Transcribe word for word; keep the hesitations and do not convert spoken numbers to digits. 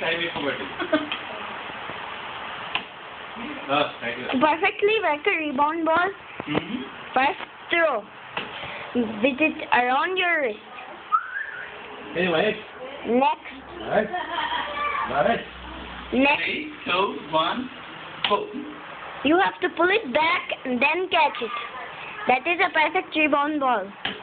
I will forget it. Uh, thank you. To perfectly whack a rebound ball, Mm-hmm. first throw with it around your wrist. Anyway, Next, alright. Alright. next, Three, two, one, go. you have to pull it back and then catch it. That is a perfect rebound ball.